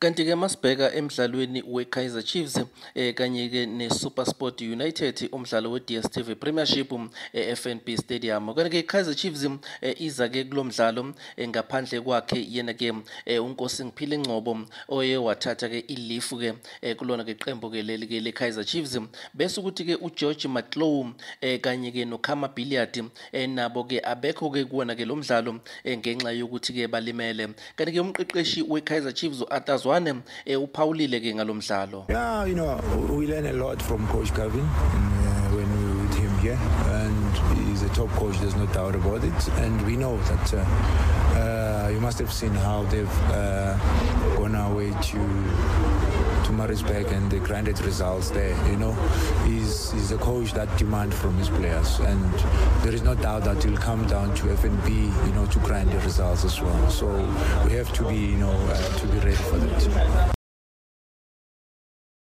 Kanti-ke masibheka emdlalweni we-Kaizer Chiefs kanye-ke ne-Supersport United umdlalo we-DStv premiership FNB Stadium. Kanti-ke i-Kaizer Chiefs iza-ke kulo mdlalo ngaphandle kwakhe yena-ke uNkosingiphile Ngcobo oye wathatha-ke ilifu-ke kulona-ke qembu-ke leli-ke le-Kaizer Chiefs, bese ukuthi-ke uGeorge Matlou kanye-ke noKhama Billiat nabo-ke abekho-ke kuwona-ke lo mdlalo ngenxa yokuthi-ke balimele. Kanti-ke umqeqeshi we-Kaizer Chiefs Arthur Zwane uphawulile-ke ngalo mdlalo. Yeah, you know, we learn a lot from Coach Gavin when we were with him here, and he's a top coach, there's no doubt about it. And we know that you must have seen how they've gone away to Maritzburg and they grinded results there. You know, he's a coach that demands from his players, and there is no doubt that he'll come down to FNB, you know, to grind the results as well. So we have to be, you know, to be ready.